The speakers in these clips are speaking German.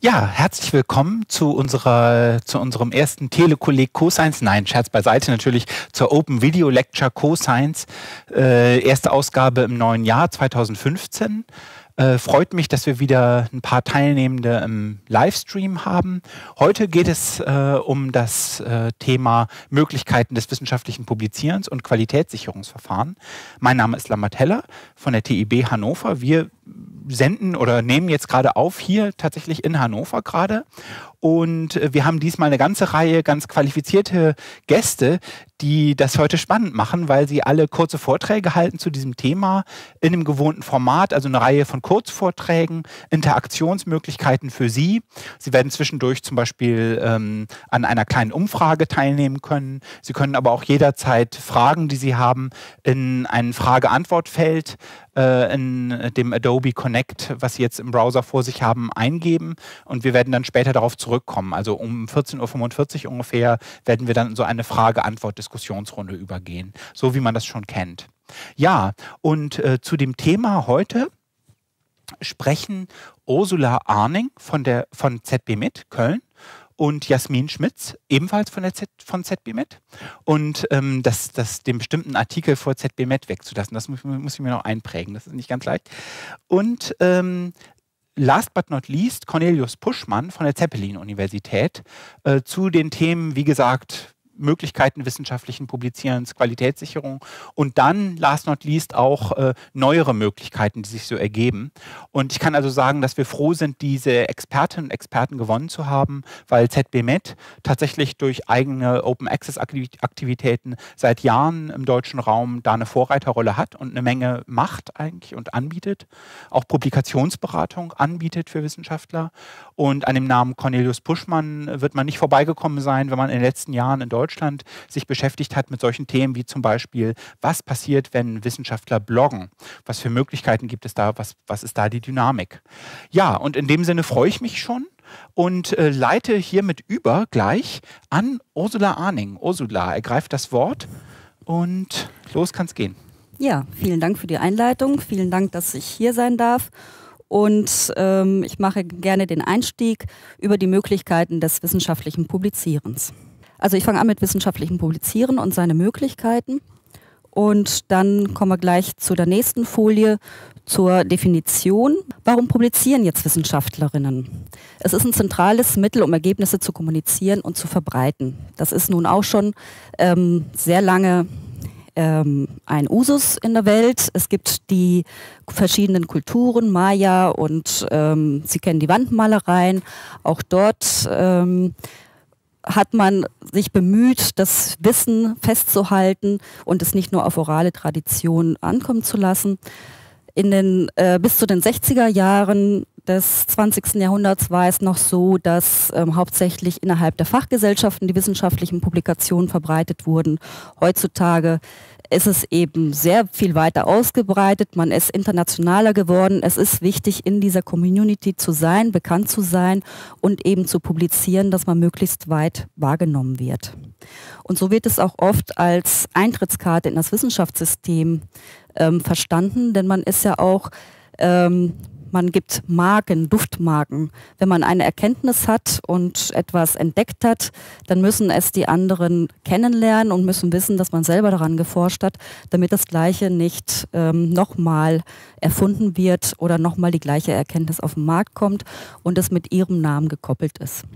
Ja, herzlich willkommen zu unserem ersten Telekolleg Coscience. Nein, Scherz beiseite, natürlich zur Open Video Lecture Coscience. Erste Ausgabe im neuen Jahr 2015. Freut mich, dass wir wieder ein paar Teilnehmende im Livestream haben. Heute geht es um das Thema Möglichkeiten des wissenschaftlichen Publizierens und Qualitätssicherungsverfahren. Mein Name ist Lambert Heller von der TIB Hannover. Wir senden oder nehmen jetzt gerade auf hier tatsächlich in Hannover gerade. Und wir haben diesmal eine ganze Reihe ganz qualifizierte Gäste, die das heute spannend machen, weil sie alle kurze Vorträge halten zu diesem Thema in einem gewohnten Format, also eine Reihe von Kurzvorträgen, Interaktionsmöglichkeiten für Sie. Sie werden zwischendurch zum Beispiel an einer kleinen Umfrage teilnehmen können. Sie können aber auch jederzeit Fragen, die Sie haben, in ein Frage-Antwort-Feld in dem Adobe Connect, was Sie jetzt im Browser vor sich haben, eingeben. Und wir werden dann später darauf zurückkommen. Also um 14:45 Uhr ungefähr werden wir dann in so eine Frage-Antwort-Diskussionsrunde übergehen. So wie man das schon kennt. Ja, und zu dem Thema heute sprechen Ursula Arning von ZBMIT Köln und Jasmin Schmitz, ebenfalls von ZBMIT. Und den bestimmten Artikel vor ZBMIT wegzulassen, das muss ich mir noch einprägen, das ist nicht ganz leicht. Und last but not least Cornelius Puschmann von der Zeppelin-Universität zu den Themen, wie gesagt, Möglichkeiten wissenschaftlichen Publizierens, Qualitätssicherung und dann, last not least, auch neuere Möglichkeiten, die sich so ergeben. Und ich kann also sagen, dass wir froh sind, diese Expertinnen und Experten gewonnen zu haben, weil ZBMIT tatsächlich durch eigene Open-Access-Aktivitäten seit Jahren im deutschen Raum da eine Vorreiterrolle hat und eine Menge macht eigentlich und anbietet. Auch Publikationsberatung anbietet für Wissenschaftler. Und an dem Namen Cornelius Puschmann wird man nicht vorbeigekommen sein, wenn man in den letzten Jahren in Deutschland sich beschäftigt hat mit solchen Themen wie zum Beispiel, was passiert, wenn Wissenschaftler bloggen? Was für Möglichkeiten gibt es da? Was ist da die Dynamik? Ja, und in dem Sinne freue ich mich schon und leite hiermit über gleich an Ursula Arning. Ursula, ergreift das Wort und los kann's gehen. Ja, vielen Dank für die Einleitung. Vielen Dank, dass ich hier sein darf. Und ich mache gerne den Einstieg über die Möglichkeiten des wissenschaftlichen Publizierens. Also ich fange an mit wissenschaftlichem Publizieren und seine Möglichkeiten und dann kommen wir gleich zu der nächsten Folie zur Definition. Warum publizieren jetzt Wissenschaftlerinnen? Es ist ein zentrales Mittel, um Ergebnisse zu kommunizieren und zu verbreiten. Das ist nun auch schon sehr lange ein Usus in der Welt. Es gibt die verschiedenen Kulturen, Maya und Sie kennen die Wandmalereien. Auch dort hat man sich bemüht, das Wissen festzuhalten und es nicht nur auf orale Tradition ankommen zu lassen. Bis zu den 60er Jahren des 20. Jahrhunderts war es noch so, dass hauptsächlich innerhalb der Fachgesellschaften die wissenschaftlichen Publikationen verbreitet wurden. Heutzutage ist es eben sehr viel weiter ausgebreitet, man ist internationaler geworden. Es ist wichtig, in dieser Community zu sein, bekannt zu sein und eben zu publizieren, dass man möglichst weit wahrgenommen wird. Und so wird es auch oft als Eintrittskarte in das Wissenschaftssystem verstanden, denn man ist ja auch, man gibt Marken, Duftmarken. Wenn man eine Erkenntnis hat und etwas entdeckt hat, dann müssen es die anderen kennenlernen und müssen wissen, dass man selber daran geforscht hat, damit das Gleiche nicht nochmal erfunden wird oder nochmal die gleiche Erkenntnis auf den Markt kommt und es mit ihrem Namen gekoppelt ist.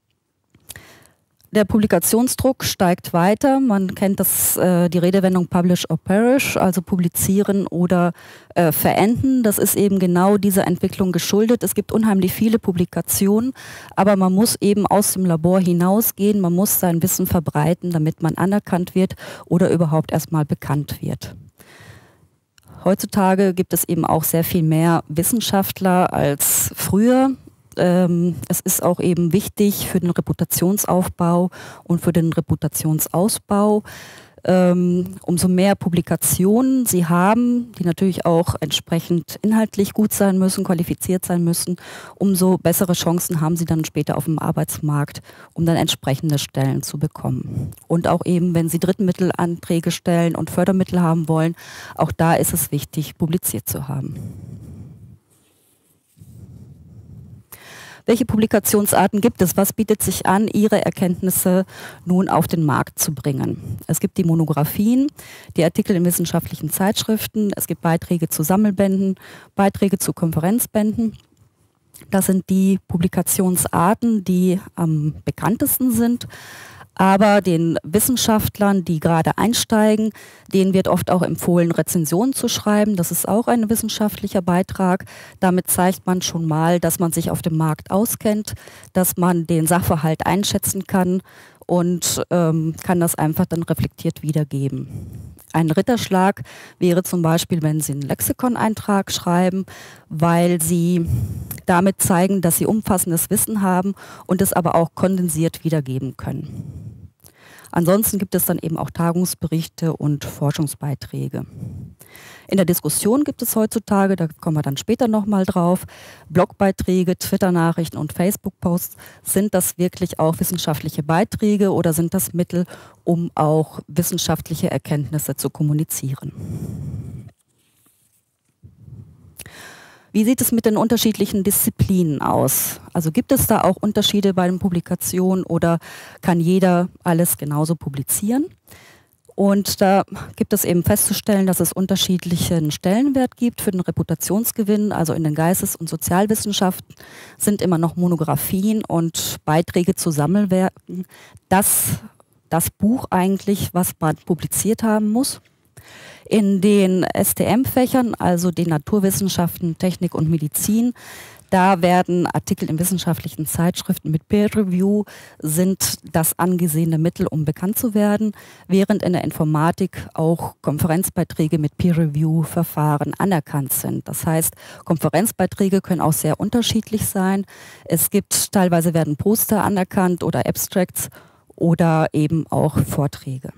Der Publikationsdruck steigt weiter. Man kennt die Redewendung Publish or Perish, also publizieren oder verenden. Das ist eben genau dieser Entwicklung geschuldet. Es gibt unheimlich viele Publikationen, aber man muss eben aus dem Labor hinausgehen. Man muss sein Wissen verbreiten, damit man anerkannt wird oder überhaupt erstmal bekannt wird. Heutzutage gibt es eben auch sehr viel mehr Wissenschaftler als früher. Es ist auch eben wichtig für den Reputationsaufbau und für den Reputationsausbau. Umso mehr Publikationen Sie haben, die natürlich auch entsprechend inhaltlich gut sein müssen, qualifiziert sein müssen, umso bessere Chancen haben Sie dann später auf dem Arbeitsmarkt, um dann entsprechende Stellen zu bekommen. Und auch eben, wenn Sie Drittmittelanträge stellen und Fördermittel haben wollen, auch da ist es wichtig, publiziert zu haben. Welche Publikationsarten gibt es? Was bietet sich an, Ihre Erkenntnisse nun auf den Markt zu bringen? Es gibt die Monographien, die Artikel in wissenschaftlichen Zeitschriften, es gibt Beiträge zu Sammelbänden, Beiträge zu Konferenzbänden. Das sind die Publikationsarten, die am bekanntesten sind. Aber den Wissenschaftlern, die gerade einsteigen, denen wird oft auch empfohlen, Rezensionen zu schreiben. Das ist auch ein wissenschaftlicher Beitrag. Damit zeigt man schon mal, dass man sich auf dem Markt auskennt, dass man den Sachverhalt einschätzen kann und kann das einfach dann reflektiert wiedergeben. Ein Ritterschlag wäre zum Beispiel, wenn Sie einen Lexikon-Eintrag schreiben, weil Sie damit zeigen, dass Sie umfassendes Wissen haben und es aber auch kondensiert wiedergeben können. Ansonsten gibt es dann eben auch Tagungsberichte und Forschungsbeiträge. In der Diskussion gibt es heutzutage, da kommen wir dann später nochmal drauf, Blogbeiträge, Twitter-Nachrichten und Facebook-Posts. Sind das wirklich auch wissenschaftliche Beiträge oder sind das Mittel, um auch wissenschaftliche Erkenntnisse zu kommunizieren? Wie sieht es mit den unterschiedlichen Disziplinen aus? Also gibt es da auch Unterschiede bei den Publikationen oder kann jeder alles genauso publizieren? Und da gibt es eben festzustellen, dass es unterschiedlichen Stellenwert gibt für den Reputationsgewinn. Also in den Geistes- und Sozialwissenschaften sind immer noch Monographien und Beiträge zu Sammelwerken das Buch eigentlich, was man publiziert haben muss. In den STM-Fächern, also den Naturwissenschaften, Technik und Medizin, da werden Artikel in wissenschaftlichen Zeitschriften mit Peer Review sind das angesehene Mittel, um bekannt zu werden, während in der Informatik auch Konferenzbeiträge mit Peer Review Verfahren anerkannt sind. Das heißt, Konferenzbeiträge können auch sehr unterschiedlich sein. Es gibt, teilweise werden Poster anerkannt oder Abstracts oder eben auch Vorträge.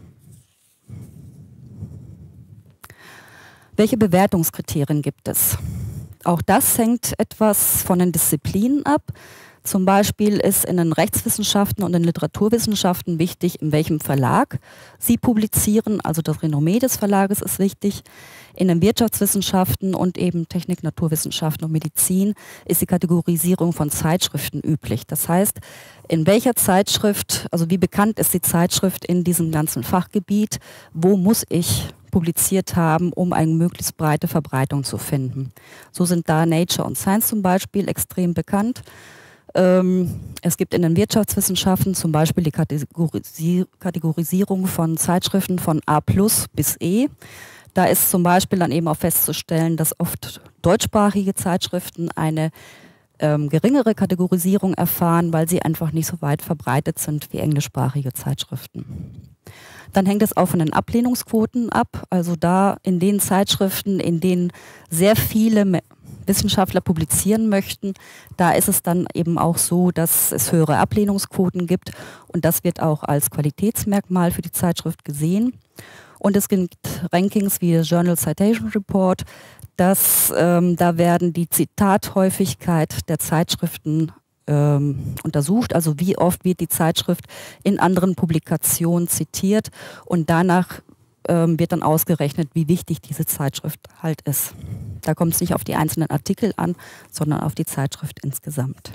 Welche Bewertungskriterien gibt es? Auch das hängt etwas von den Disziplinen ab. Zum Beispiel ist in den Rechtswissenschaften und in Literaturwissenschaften wichtig, in welchem Verlag Sie publizieren. Also das Renommee des Verlages ist wichtig. In den Wirtschaftswissenschaften und eben Technik, Naturwissenschaften und Medizin ist die Kategorisierung von Zeitschriften üblich. Das heißt, in welcher Zeitschrift, also wie bekannt ist die Zeitschrift in diesem ganzen Fachgebiet, wo muss ich publiziert haben, um eine möglichst breite Verbreitung zu finden. So sind da Nature und Science zum Beispiel extrem bekannt. Es gibt in den Wirtschaftswissenschaften zum Beispiel die Kategorisierung von Zeitschriften von A+ bis E. Da ist zum Beispiel dann eben auch festzustellen, dass oft deutschsprachige Zeitschriften eine geringere Kategorisierung erfahren, weil sie einfach nicht so weit verbreitet sind wie englischsprachige Zeitschriften. Dann hängt es auch von den Ablehnungsquoten ab. Also da in den Zeitschriften, in denen sehr viele Wissenschaftler publizieren möchten, da ist es dann eben auch so, dass es höhere Ablehnungsquoten gibt und das wird auch als Qualitätsmerkmal für die Zeitschrift gesehen. Und es gibt Rankings wie das Journal Citation Report, da werden die Zitathäufigkeit der Zeitschriften untersucht, also wie oft wird die Zeitschrift in anderen Publikationen zitiert und danach wird dann ausgerechnet, wie wichtig diese Zeitschrift halt ist. Da kommt es nicht auf die einzelnen Artikel an, sondern auf die Zeitschrift insgesamt.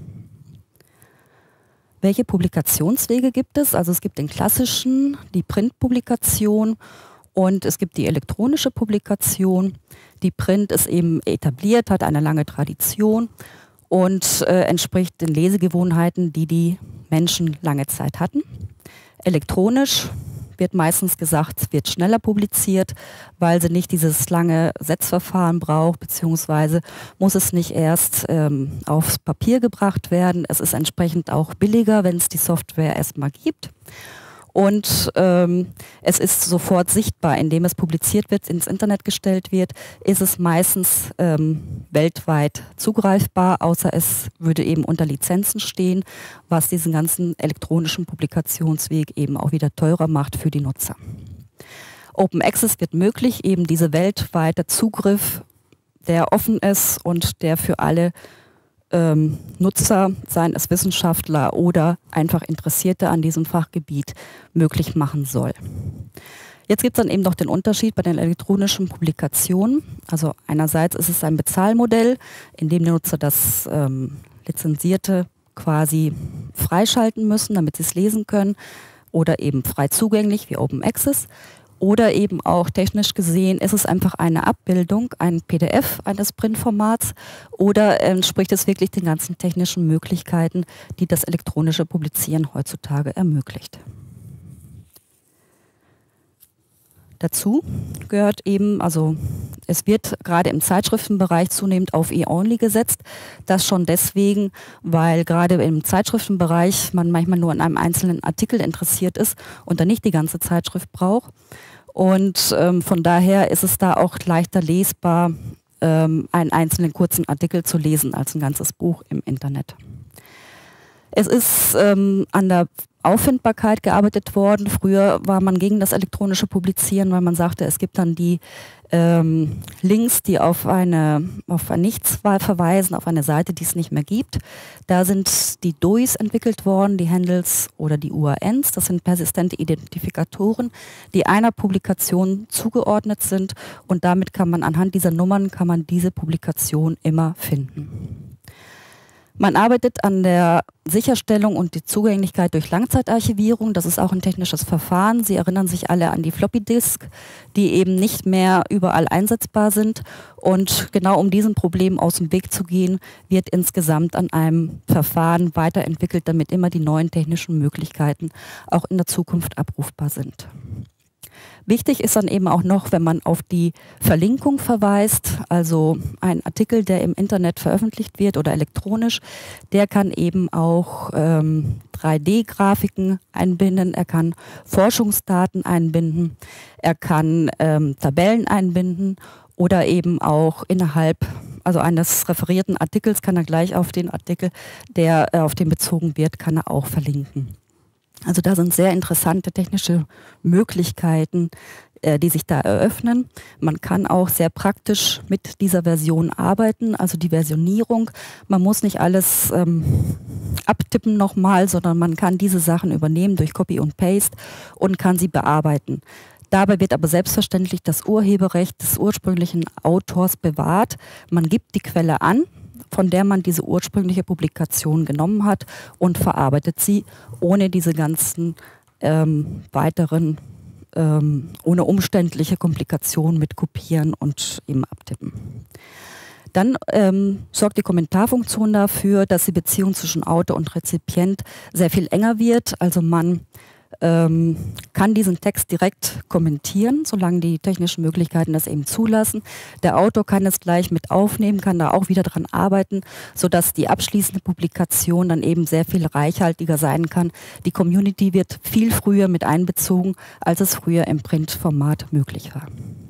Welche Publikationswege gibt es? Also es gibt den klassischen, die Printpublikation und es gibt die elektronische Publikation. Die Print ist eben etabliert, hat eine lange Tradition und entspricht den Lesegewohnheiten, die die Menschen lange Zeit hatten. Elektronisch wird meistens gesagt, wird schneller publiziert, weil sie nicht dieses lange Setzverfahren braucht, beziehungsweise muss es nicht erst aufs Papier gebracht werden. Es ist entsprechend auch billiger, wenn es die Software erstmal gibt. Und es ist sofort sichtbar, indem es publiziert wird, ins Internet gestellt wird, ist es meistens weltweit zugreifbar, außer es würde eben unter Lizenzen stehen, was diesen ganzen elektronischen Publikationsweg eben auch wieder teurer macht für die Nutzer. Open Access wird möglich, eben diese weltweite Zugriff, der offen ist und der für alle Nutzer, seien es Wissenschaftler oder einfach Interessierte an diesem Fachgebiet, möglich machen soll. Jetzt gibt es dann eben noch den Unterschied bei den elektronischen Publikationen. Also einerseits ist es ein Bezahlmodell, in dem der Nutzer das Lizenzierte quasi freischalten müssen, damit sie es lesen können, oder eben frei zugänglich wie Open Access. Oder eben auch technisch gesehen ist es einfach eine Abbildung, ein PDF eines Printformats, oder entspricht es wirklich den ganzen technischen Möglichkeiten, die das elektronische Publizieren heutzutage ermöglicht. Dazu gehört eben, also es wird gerade im Zeitschriftenbereich zunehmend auf E-Only gesetzt. Das schon deswegen, weil gerade im Zeitschriftenbereich man manchmal nur an einem einzelnen Artikel interessiert ist und dann nicht die ganze Zeitschrift braucht. Und von daher ist es da auch leichter lesbar, einen einzelnen kurzen Artikel zu lesen als ein ganzes Buch im Internet. Es ist an der Auffindbarkeit gearbeitet worden. Früher war man gegen das elektronische Publizieren, weil man sagte, es gibt dann die Links, die auf ein Nichts verweisen, auf eine Seite, die es nicht mehr gibt. Da sind die DOIs entwickelt worden, die Handles oder die URNs. Das sind persistente Identifikatoren, die einer Publikation zugeordnet sind, und damit kann man anhand dieser Nummern diese Publikation immer finden. Man arbeitet an der Sicherstellung und die Zugänglichkeit durch Langzeitarchivierung. Das ist auch ein technisches Verfahren. Sie erinnern sich alle an die Floppy Disk, die eben nicht mehr überall einsetzbar sind. Und genau um diesem Problem aus dem Weg zu gehen, wird insgesamt an einem Verfahren weiterentwickelt, damit immer die neuen technischen Möglichkeiten auch in der Zukunft abrufbar sind. Wichtig ist dann eben auch noch, wenn man auf die Verlinkung verweist, also ein Artikel, der im Internet veröffentlicht wird oder elektronisch, der kann eben auch 3D-Grafiken einbinden, er kann Forschungsdaten einbinden, er kann Tabellen einbinden oder eben auch innerhalb eines referierten Artikels kann er gleich auf den Artikel, der auf den bezogen wird, kann er auch verlinken. Also da sind sehr interessante technische Möglichkeiten, die sich da eröffnen. Man kann auch sehr praktisch mit dieser Version arbeiten, also die Versionierung. Man muss nicht alles abtippen nochmal, sondern man kann diese Sachen übernehmen durch Copy und Paste und kann sie bearbeiten. Dabei wird aber selbstverständlich das Urheberrecht des ursprünglichen Autors bewahrt. Man gibt die Quelle an, von der man diese ursprüngliche Publikation genommen hat, und verarbeitet sie ohne diese ganzen weiteren, ohne umständliche Komplikationen mit Kopieren und eben Abtippen. Dann sorgt die Kommentarfunktion dafür, dass die Beziehung zwischen Autor und Rezipient sehr viel enger wird. Also man kann diesen Text direkt kommentieren, solange die technischen Möglichkeiten das eben zulassen. Der Autor kann es gleich mit aufnehmen, kann da auch wieder dran arbeiten, sodass die abschließende Publikation dann eben sehr viel reichhaltiger sein kann. Die Community wird viel früher mit einbezogen, als es früher im Printformat möglich war.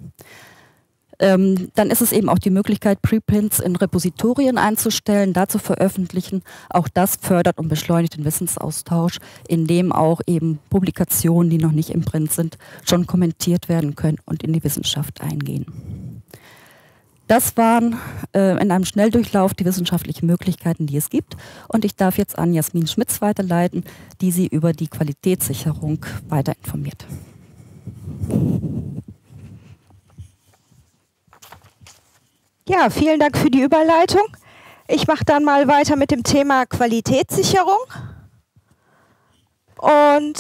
Dann ist es eben auch die Möglichkeit, Preprints in Repositorien einzustellen, da zu veröffentlichen. Auch das fördert und beschleunigt den Wissensaustausch, indem auch eben Publikationen, die noch nicht im Print sind, schon kommentiert werden können und in die Wissenschaft eingehen. Das waren in einem Schnelldurchlauf die wissenschaftlichen Möglichkeiten, die es gibt. Und ich darf jetzt an Jasmin Schmitz weiterleiten, die Sie über die Qualitätssicherung weiter informiert. Ja, vielen Dank für die Überleitung. Ich mache dann mal weiter mit dem Thema Qualitätssicherung. Und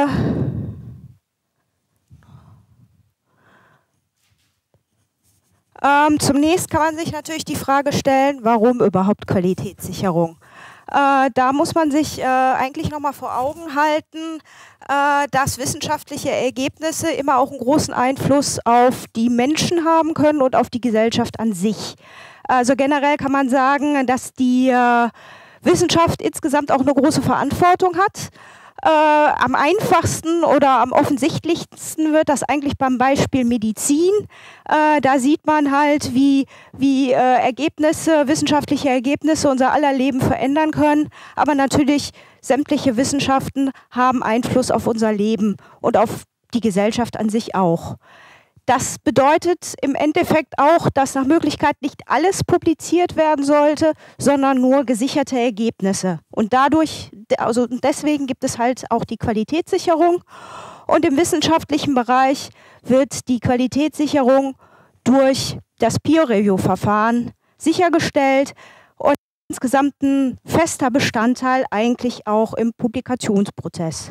zunächst kann man sich natürlich die Frage stellen, warum überhaupt Qualitätssicherung? Da muss man sich eigentlich nochmal vor Augen halten, dass wissenschaftliche Ergebnisse immer auch einen großen Einfluss auf die Menschen haben können und auf die Gesellschaft an sich. Also generell kann man sagen, dass die Wissenschaft insgesamt auch eine große Verantwortung hat. Am einfachsten oder am offensichtlichsten wird das eigentlich beim Beispiel Medizin. Da sieht man halt, wie wissenschaftliche Ergebnisse unser aller Leben verändern können. Aber natürlich sämtliche Wissenschaften haben Einfluss auf unser Leben und auf die Gesellschaft an sich auch. Das bedeutet im Endeffekt auch, dass nach Möglichkeit nicht alles publiziert werden sollte, sondern nur gesicherte Ergebnisse. Und deswegen gibt es halt auch die Qualitätssicherung. Und im wissenschaftlichen Bereich wird die Qualitätssicherung durch das Peer-Review-Verfahren sichergestellt. insgesamt ein fester Bestandteil eigentlich auch im Publikationsprozess.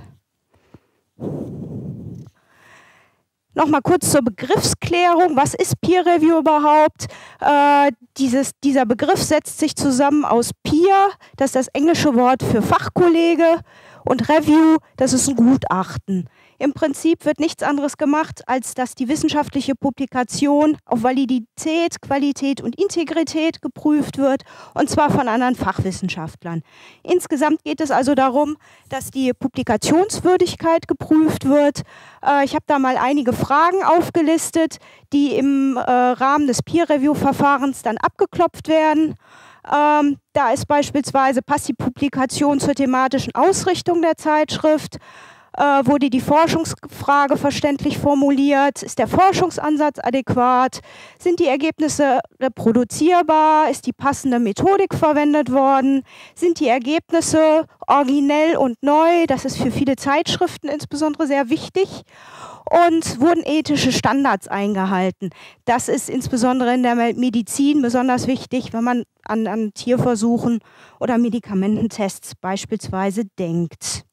Nochmal kurz zur Begriffsklärung. Was ist Peer Review überhaupt? Dieser Begriff setzt sich zusammen aus Peer, das ist das englische Wort für Fachkollege, und Review, das ist ein Gutachten. Im Prinzip wird nichts anderes gemacht, als dass die wissenschaftliche Publikation auf Validität, Qualität und Integrität geprüft wird, und zwar von anderen Fachwissenschaftlern. Insgesamt geht es also darum, dass die Publikationswürdigkeit geprüft wird. Ich habe da mal einige Fragen aufgelistet, die im Rahmen des Peer-Review-Verfahrens dann abgeklopft werden. Da ist beispielsweise, passt die Publikation zur thematischen Ausrichtung der Zeitschrift? Wurde die Forschungsfrage verständlich formuliert? Ist der Forschungsansatz adäquat? Sind die Ergebnisse reproduzierbar? Ist die passende Methodik verwendet worden? Sind die Ergebnisse originell und neu? Das ist für viele Zeitschriften insbesondere sehr wichtig. Und wurden ethische Standards eingehalten? Das ist insbesondere in der Medizin besonders wichtig, wenn man an Tierversuchen oder Medikamententests beispielsweise denkt.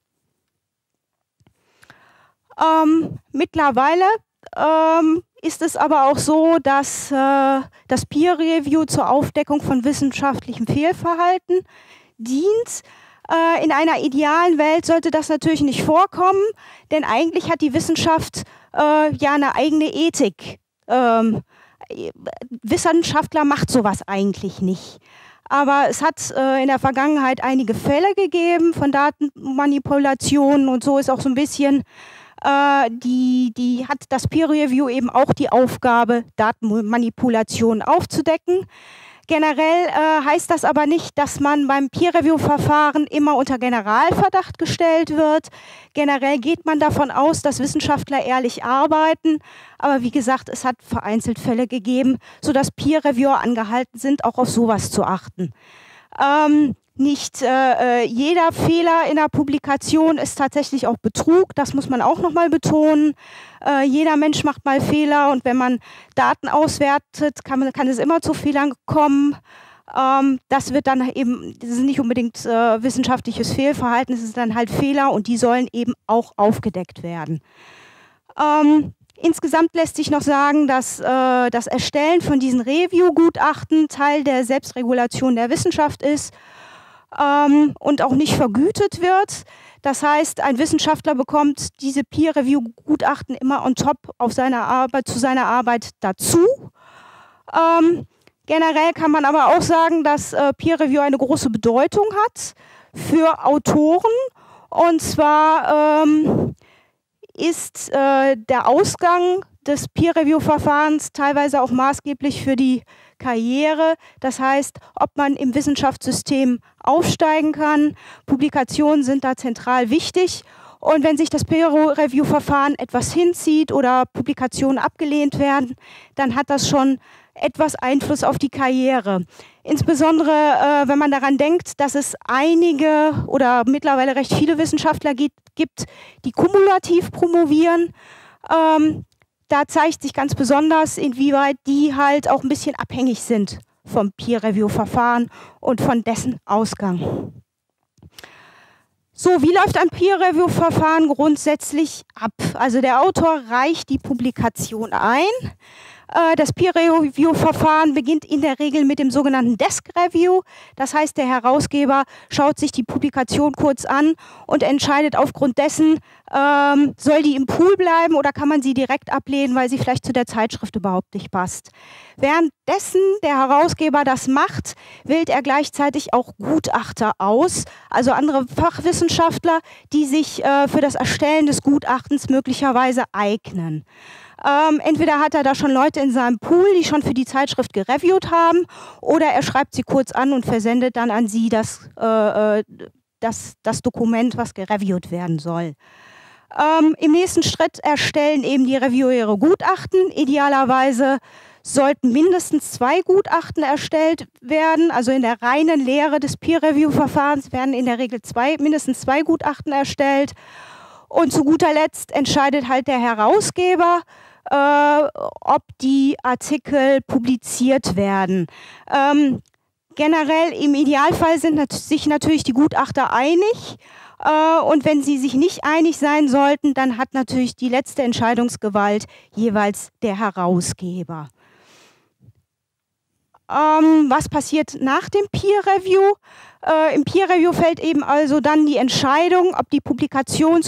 Mittlerweile ist es aber auch so, dass das Peer Review zur Aufdeckung von wissenschaftlichem Fehlverhalten dient. In einer idealen Welt sollte das natürlich nicht vorkommen, denn eigentlich hat die Wissenschaft ja eine eigene Ethik. Wissenschaftler macht sowas eigentlich nicht. Aber es hat in der Vergangenheit einige Fälle gegeben von Datenmanipulationen, und so ist auch so ein bisschen hat das Peer Review eben auch die Aufgabe, Datenmanipulationen aufzudecken. Generell heißt das aber nicht, dass man beim Peer Review Verfahren immer unter Generalverdacht gestellt wird. Generell geht man davon aus, dass Wissenschaftler ehrlich arbeiten. Aber wie gesagt, es hat vereinzelt Fälle gegeben, sodass Peer Reviewer angehalten sind, auch auf sowas zu achten. Nicht jeder Fehler in der Publikation ist tatsächlich auch Betrug, das muss man auch nochmal betonen. Jeder Mensch macht mal Fehler, und wenn man Daten auswertet, kann es immer zu Fehlern kommen. Das wird dann eben, das ist nicht unbedingt wissenschaftliches Fehlverhalten, es ist dann halt Fehler, und die sollen eben auch aufgedeckt werden. Insgesamt lässt sich noch sagen, dass das Erstellen von diesen Review-Gutachten Teil der Selbstregulation der Wissenschaft ist und auch nicht vergütet wird. Das heißt, ein Wissenschaftler bekommt diese Peer-Review-Gutachten immer on top auf zu seiner Arbeit dazu. Generell kann man aber auch sagen, dass Peer-Review eine große Bedeutung hat für Autoren. Und zwar ist der Ausgang des Peer-Review-Verfahrens teilweise auch maßgeblich für die Karriere. Das heißt, ob man im Wissenschaftssystem aufsteigen kann. Publikationen sind da zentral wichtig. Und wenn sich das Peer-Review-Verfahren etwas hinzieht oder Publikationen abgelehnt werden, dann hat das schon etwas Einfluss auf die Karriere. Insbesondere, wenn man daran denkt, dass es einige oder mittlerweile recht viele Wissenschaftler gibt, die kumulativ promovieren. Da zeigt sich ganz besonders, inwieweit die halt auch ein bisschen abhängig sind vom Peer-Review-Verfahren und von dessen Ausgang. So, wie läuft ein Peer-Review-Verfahren grundsätzlich ab? Also der Autor reicht die Publikation ein. Das Peer-Review-Verfahren beginnt in der Regel mit dem sogenannten Desk-Review. Das heißt, der Herausgeber schaut sich die Publikation kurz an und entscheidet aufgrund dessen, soll die im Pool bleiben oder kann man sie direkt ablehnen, weil sie vielleicht zu der Zeitschrift überhaupt nicht passt. Währenddessen der Herausgeber das macht, wählt er gleichzeitig auch Gutachter aus, also andere Fachwissenschaftler, die sich für das Erstellen des Gutachtens möglicherweise eignen. Entweder hat er da schon Leute in seinem Pool, die schon für die Zeitschrift gereviewt haben, oder er schreibt sie kurz an und versendet dann an sie das Dokument, was gereviewt werden soll. Im nächsten Schritt erstellen eben die Reviewer ihre Gutachten. Idealerweise sollten mindestens 2 Gutachten erstellt werden. Also in der reinen Lehre des Peer-Review-Verfahrens werden in der Regel mindestens 2 Gutachten erstellt. Und zu guter Letzt entscheidet halt der Herausgeber, ob die Artikel publiziert werden. Generell im Idealfall sind sich natürlich die Gutachter einig. Und wenn sie sich nicht einig sein sollten, dann hat natürlich die letzte Entscheidungsgewalt jeweils der Herausgeber. Was passiert nach dem Peer Review? Im Peer Review fällt eben also dann die Entscheidung, ob die Publikation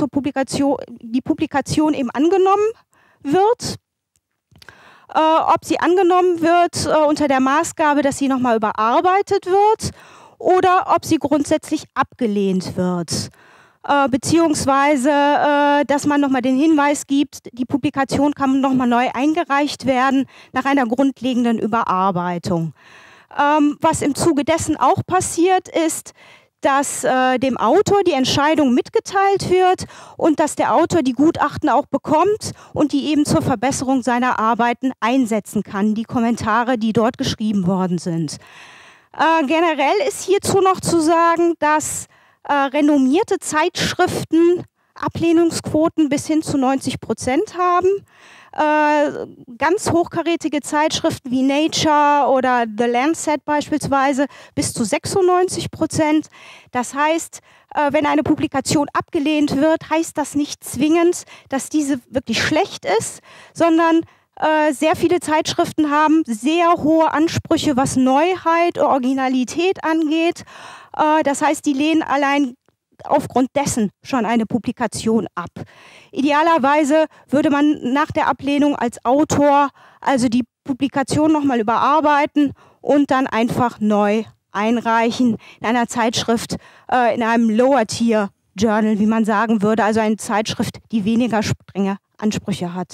eben angenommen wird. Ob sie angenommen wird unter der Maßgabe, dass sie nochmal überarbeitet wird, oder ob sie grundsätzlich abgelehnt wird. Beziehungsweise, dass man nochmal den Hinweis gibt, die Publikation kann nochmal neu eingereicht werden nach einer grundlegenden Überarbeitung. Was im Zuge dessen auch passiert ist, dass dem Autor die Entscheidung mitgeteilt wird und dass der Autor die Gutachten auch bekommt und die eben zur Verbesserung seiner Arbeiten einsetzen kann, die Kommentare, die dort geschrieben worden sind. Generell ist hierzu noch zu sagen, dass renommierte Zeitschriften Ablehnungsquoten bis hin zu 90% haben. Ganz hochkarätige Zeitschriften wie Nature oder The Lancet beispielsweise bis zu 96%. Das heißt, wenn eine Publikation abgelehnt wird, heißt das nicht zwingend, dass diese wirklich schlecht ist, sondern sehr viele Zeitschriften haben sehr hohe Ansprüche, was Neuheit, Originalität angeht. Das heißt, die lehnen allein aufgrund dessen schon eine Publikation ab. Idealerweise würde man nach der Ablehnung als Autor also die Publikation nochmal überarbeiten und dann einfach neu einreichen in einer Zeitschrift, in einem Lower-Tier-Journal, wie man sagen würde, also eine Zeitschrift, die weniger strenge Ansprüche hat.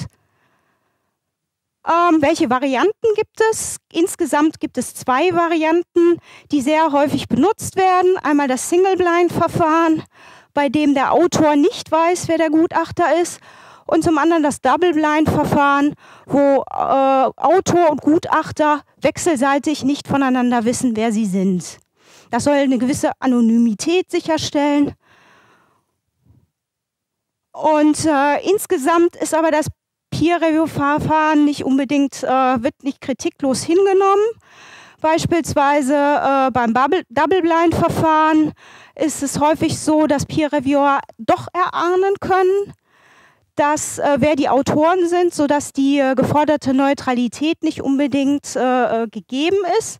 Welche Varianten gibt es? Insgesamt gibt es 2 Varianten, die sehr häufig benutzt werden. Einmal das Single-Blind-Verfahren, bei dem der Autor nicht weiß, wer der Gutachter ist. Und zum anderen das Double-Blind-Verfahren, wo Autor und Gutachter wechselseitig nicht voneinander wissen, wer sie sind. Das soll eine gewisse Anonymität sicherstellen. Und insgesamt ist aber das Peer-Review-Verfahren nicht unbedingt, wird nicht kritiklos hingenommen. Beispielsweise beim Double-Blind-Verfahren ist es häufig so, dass Peer-Reviewer doch erahnen können, dass, wer die Autoren sind, sodass die geforderte Neutralität nicht unbedingt gegeben ist.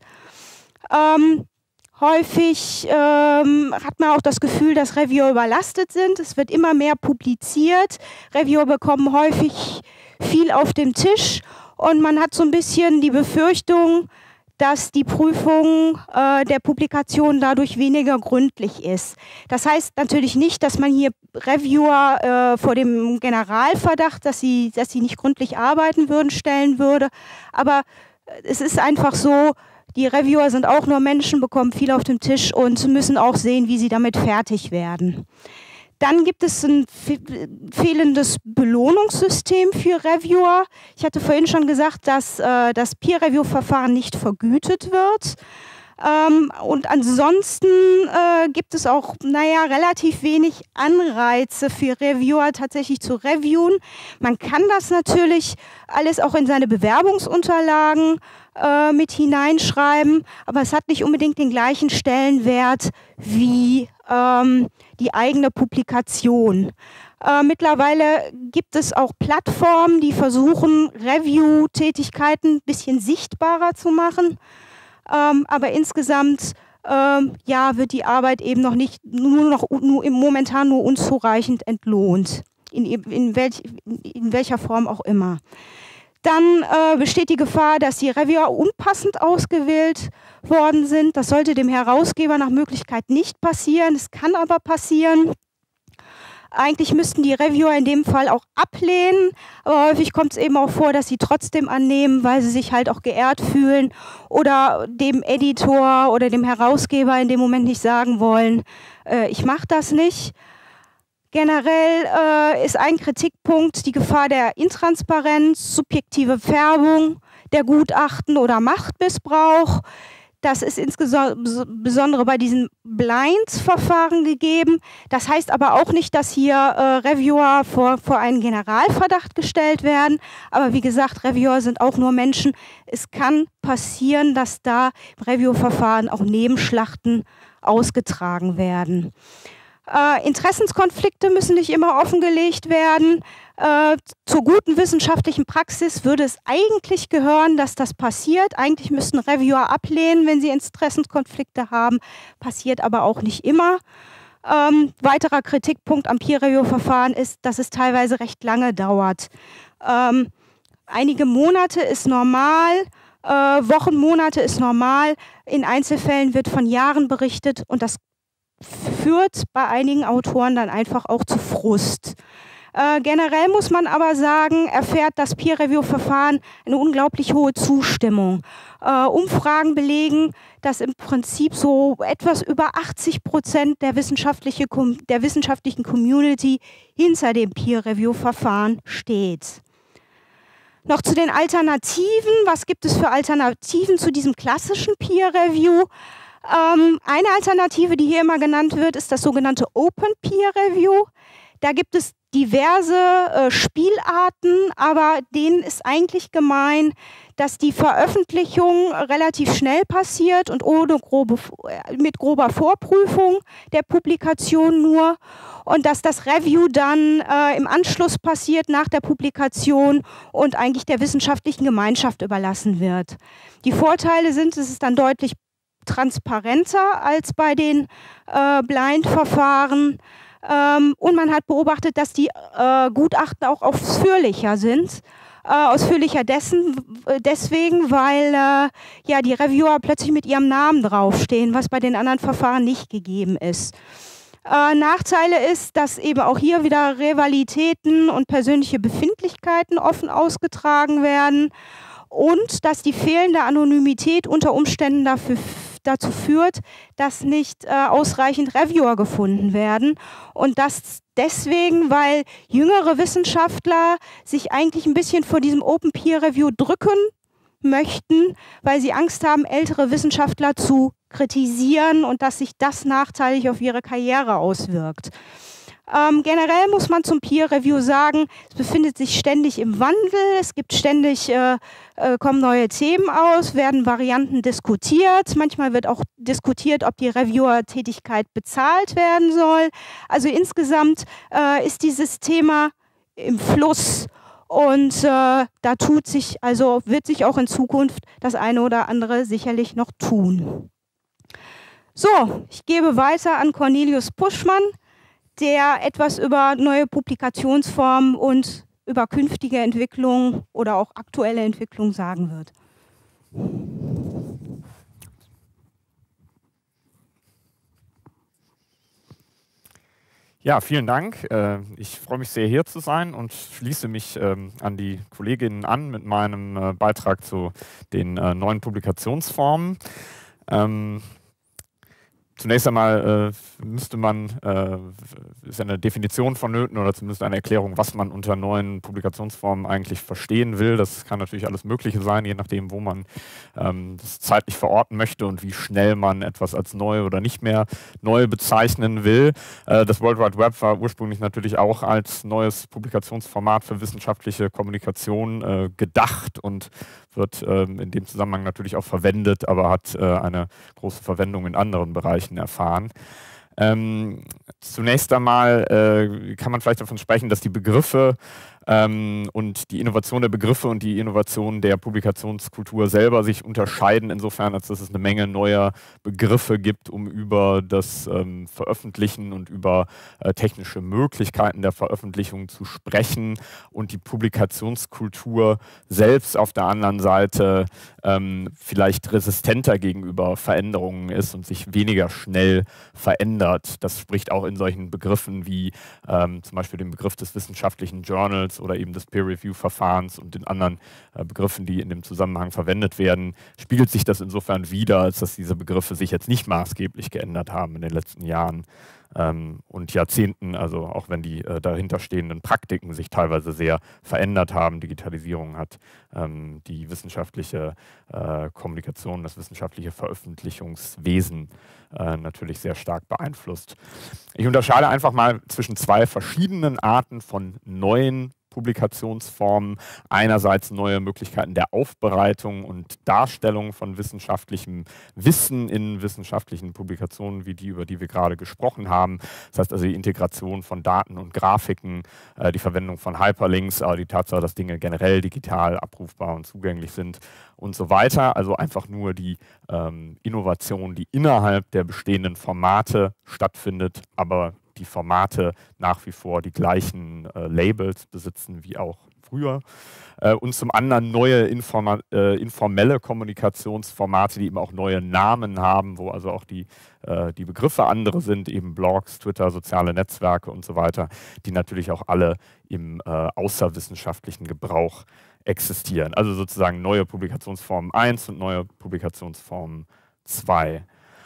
Häufig hat man auch das Gefühl, dass Reviewer überlastet sind. Es wird immer mehr publiziert. Reviewer bekommen häufig viel auf dem Tisch und man hat so ein bisschen die Befürchtung, dass die Prüfung der Publikation dadurch weniger gründlich ist. Das heißt natürlich nicht, dass man hier Reviewer vor dem Generalverdacht, dass sie nicht gründlich arbeiten würden, stellen würde. Aber es ist einfach so, die Reviewer sind auch nur Menschen, bekommen viel auf dem Tisch und müssen auch sehen, wie sie damit fertig werden. Dann gibt es ein fehlendes Belohnungssystem für Reviewer. Ich hatte vorhin schon gesagt, dass das Peer-Review-Verfahren nicht vergütet wird. Und ansonsten gibt es auch, relativ wenig Anreize für Reviewer tatsächlich zu reviewen. Man kann das natürlich alles auch in seine Bewerbungsunterlagen mit hineinschreiben, aber es hat nicht unbedingt den gleichen Stellenwert wie die eigene Publikation. Mittlerweile gibt es auch Plattformen, die versuchen, Review-Tätigkeiten ein bisschen sichtbarer zu machen. Aber insgesamt wird die Arbeit eben noch nicht, momentan nur unzureichend entlohnt, in welcher Form auch immer. Dann besteht die Gefahr, dass die Reviewer unpassend ausgewählt worden sind. Das sollte dem Herausgeber nach Möglichkeit nicht passieren. Es kann aber passieren. Eigentlich müssten die Reviewer in dem Fall auch ablehnen, aber häufig kommt es eben auch vor, dass sie trotzdem annehmen, weil sie sich halt auch geehrt fühlen oder dem Editor oder dem Herausgeber in dem Moment nicht sagen wollen, ich mache das nicht. Generell ist ein Kritikpunkt die Gefahr der Intransparenz, subjektive Färbung der Gutachten oder Machtmissbrauch. Das ist insbesondere bei diesen Blind-Verfahren gegeben. Das heißt aber auch nicht, dass hier Reviewer vor einen Generalverdacht gestellt werden. Aber wie gesagt, Reviewer sind auch nur Menschen. Es kann passieren, dass da im Review-Verfahren auch Nebenschlachten ausgetragen werden. Interessenskonflikte müssen nicht immer offengelegt werden. Zur guten wissenschaftlichen Praxis würde es eigentlich gehören, dass das passiert. Eigentlich müssten Reviewer ablehnen, wenn sie Interessenskonflikte haben. Passiert aber auch nicht immer. Weiterer Kritikpunkt am Peer-Review-Verfahren ist, dass es teilweise recht lange dauert. Einige Monate ist normal, Wochen, Monate ist normal. In Einzelfällen wird von Jahren berichtet und das führt bei einigen Autoren dann einfach auch zu Frust. Generell muss man aber sagen, erfährt das Peer-Review-Verfahren eine unglaublich hohe Zustimmung. Umfragen belegen, dass im Prinzip so etwas über 80% der wissenschaftlichen Community hinter dem Peer-Review-Verfahren steht. Noch zu den Alternativen. Was gibt es für Alternativen zu diesem klassischen Peer-Review? Eine Alternative, die hier immer genannt wird, ist das sogenannte Open Peer Review. Da gibt es diverse Spielarten, aber denen ist eigentlich gemein, dass die Veröffentlichung relativ schnell passiert und mit grober Vorprüfung der Publikation nur und dass das Review dann im Anschluss passiert nach der Publikation und eigentlich der wissenschaftlichen Gemeinschaft überlassen wird. Die Vorteile sind, es ist dann deutlich transparenter als bei den Blind-Verfahren. Und man hat beobachtet, dass die Gutachten auch ausführlicher sind. Ausführlicher deswegen, weil ja, die Reviewer plötzlich mit ihrem Namen draufstehen, was bei den anderen Verfahren nicht gegeben ist. Nachteile ist, dass eben auch hier wieder Rivalitäten und persönliche Befindlichkeiten offen ausgetragen werden und dass die fehlende Anonymität unter Umständen dazu führt, dass nicht ausreichend Reviewer gefunden werden und das deswegen, weil jüngere Wissenschaftler sich eigentlich ein bisschen vor diesem Open Peer Review drücken möchten, weil sie Angst haben, ältere Wissenschaftler zu kritisieren und dass sich das nachteilig auf ihre Karriere auswirkt. Generell muss man zum Peer Review sagen, es befindet sich ständig im Wandel, es gibt ständig, kommen neue Themen aus, werden Varianten diskutiert, manchmal wird auch diskutiert, ob die Reviewer-Tätigkeit bezahlt werden soll. Also insgesamt ist dieses Thema im Fluss und da wird sich auch in Zukunft das eine oder andere sicherlich noch tun. So, ich gebe weiter an Cornelius Puschmann, der etwas über neue Publikationsformen und über künftige Entwicklungen oder auch aktuelle Entwicklungen sagen wird. Ja, vielen Dank. Ich freue mich sehr, hier zu sein und schließe mich an die Kolleginnen an mit meinem Beitrag zu den neuen Publikationsformen. Zunächst einmal müsste man, ist eine Definition vonnöten oder zumindest eine Erklärung, was man unter neuen Publikationsformen eigentlich verstehen will. Das kann natürlich alles Mögliche sein, je nachdem, wo man das zeitlich verorten möchte und wie schnell man etwas als neu oder nicht mehr neu bezeichnen will. Das World Wide Web war ursprünglich natürlich auch als neues Publikationsformat für wissenschaftliche Kommunikation gedacht und wird in dem Zusammenhang natürlich auch verwendet, aber hat eine große Verwendung in anderen Bereichen erfahren. Zunächst einmal kann man vielleicht davon sprechen, dass die Begriffe und die Innovation der Begriffe und die Innovation der Publikationskultur selber sich unterscheiden, insofern, als dass es eine Menge neuer Begriffe gibt, um über das Veröffentlichen und über technische Möglichkeiten der Veröffentlichung zu sprechen und die Publikationskultur selbst auf der anderen Seite vielleicht resistenter gegenüber Veränderungen ist und sich weniger schnell verändert. Das spricht auch in solchen Begriffen wie zum Beispiel dem Begriff des wissenschaftlichen Journals oder eben des Peer-Review-Verfahrens und den anderen Begriffen, die in dem Zusammenhang verwendet werden, spiegelt sich das insofern wider, als dass diese Begriffe sich jetzt nicht maßgeblich geändert haben in den letzten Jahren. und Jahrzehnten, also auch wenn die dahinterstehenden Praktiken sich teilweise sehr verändert haben. Digitalisierung hat die wissenschaftliche Kommunikation, das wissenschaftliche Veröffentlichungswesen natürlich sehr stark beeinflusst. Ich unterscheide einfach mal zwischen zwei verschiedenen Arten von neuen Publikationsformen. Einerseits neue Möglichkeiten der Aufbereitung und Darstellung von wissenschaftlichem Wissen in wissenschaftlichen Publikationen, wie die, über die wir gerade gesprochen haben. Das heißt also die Integration von Daten und Grafiken, die Verwendung von Hyperlinks, aber die Tatsache, dass Dinge generell digital abrufbar und zugänglich sind und so weiter. Also einfach nur die Innovation, die innerhalb der bestehenden Formate stattfindet, aber die Formate nach wie vor die gleichen Labels besitzen wie auch früher. Und zum anderen neue informelle Kommunikationsformate, die eben auch neue Namen haben, wo also auch die Begriffe andere sind, eben Blogs, Twitter, soziale Netzwerke und so weiter, die natürlich auch alle im außerwissenschaftlichen Gebrauch existieren. Also sozusagen neue Publikationsformen 1 und neue Publikationsformen 2.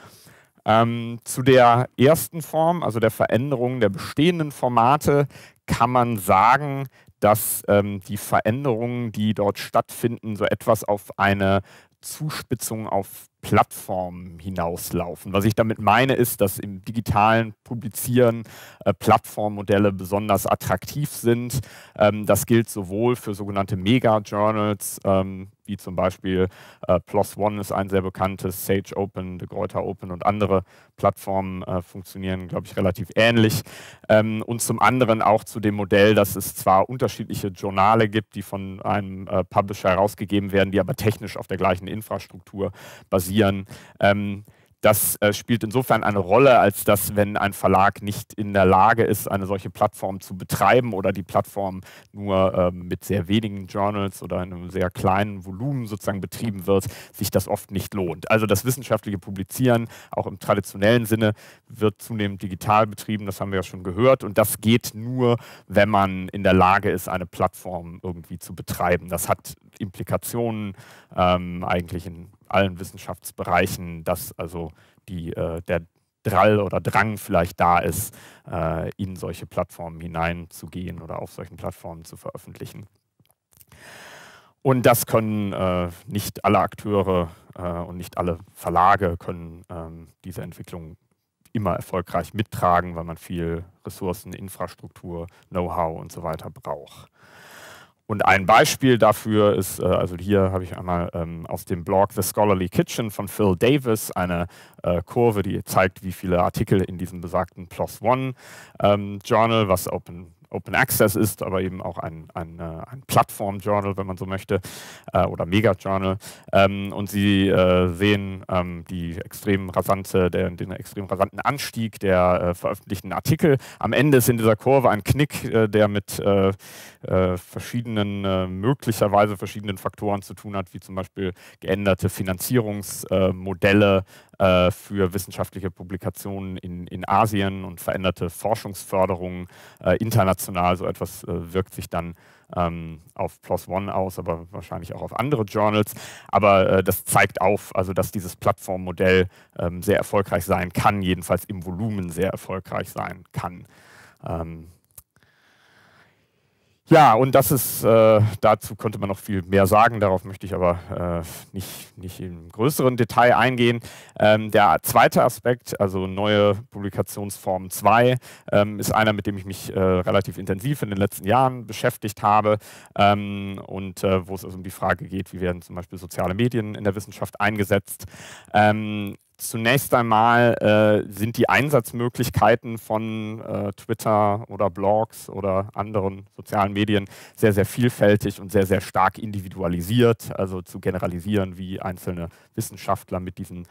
Zu der ersten Form, also der Veränderung der bestehenden Formate, kann man sagen, dass die Veränderungen, die dort stattfinden, so etwas auf eine Zuspitzung auf Plattformen hinauslaufen. Was ich damit meine, ist, dass im digitalen Publizieren Plattformmodelle besonders attraktiv sind. Das gilt sowohl für sogenannte Mega-Journals, wie zum Beispiel PLOS ONE ist ein sehr bekanntes, Sage Open, De Gruyter Open und andere Plattformen funktionieren, glaube ich, relativ ähnlich. Und zum anderen auch zu dem Modell, dass es zwar unterschiedliche Journale gibt, die von einem Publisher herausgegeben werden, die aber technisch auf der gleichen Infrastruktur basieren. Das spielt insofern eine Rolle, als dass, wenn ein Verlag nicht in der Lage ist, eine solche Plattform zu betreiben oder die Plattform nur mit sehr wenigen Journals oder in einem sehr kleinen Volumen sozusagen betrieben wird, sich das oft nicht lohnt. Also das wissenschaftliche Publizieren, auch im traditionellen Sinne, wird zunehmend digital betrieben, das haben wir ja schon gehört. Und das geht nur, wenn man in der Lage ist, eine Plattform irgendwie zu betreiben. Das hat Implikationen eigentlich in allen Wissenschaftsbereichen, dass also der Drall oder Drang vielleicht da ist, in solche Plattformen hineinzugehen oder auf solchen Plattformen zu veröffentlichen. Und das können nicht alle Akteure und nicht alle Verlage können diese Entwicklung immer erfolgreich mittragen, weil man viel Ressourcen, Infrastruktur, Know-how und so weiter braucht. Und ein Beispiel dafür ist, also hier habe ich einmal aus dem Blog The Scholarly Kitchen von Phil Davis eine Kurve, die zeigt, wie viele Artikel in diesem besagten PLOS ONE Journal, was Open Access ist, aber eben auch ein Plattform-Journal, wenn man so möchte, oder Mega-Journal. Und Sie sehen den extrem rasanten Anstieg der veröffentlichten Artikel. Am Ende ist in dieser Kurve ein Knick, der mit möglicherweise verschiedenen Faktoren zu tun hat, wie zum Beispiel geänderte Finanzierungsmodelle für wissenschaftliche Publikationen in Asien und veränderte Forschungsförderung international. So etwas wirkt sich dann auf PLOS ONE aus, aber wahrscheinlich auch auf andere Journals. Aber das zeigt auf, also dass dieses Plattformmodell sehr erfolgreich sein kann, jedenfalls im Volumen sehr erfolgreich sein kann. Ja, und das ist, dazu könnte man noch viel mehr sagen, darauf möchte ich aber nicht im größeren Detail eingehen. Der zweite Aspekt, also neue Publikationsform 2, ist einer, mit dem ich mich relativ intensiv in den letzten Jahren beschäftigt habe und wo es also um die Frage geht, wie werden zum Beispiel soziale Medien in der Wissenschaft eingesetzt. Zunächst einmal sind die Einsatzmöglichkeiten von Twitter oder Blogs oder anderen sozialen Medien sehr, sehr vielfältig und sehr, sehr stark individualisiert. Also zu generalisieren, wie einzelne Wissenschaftler mit diesen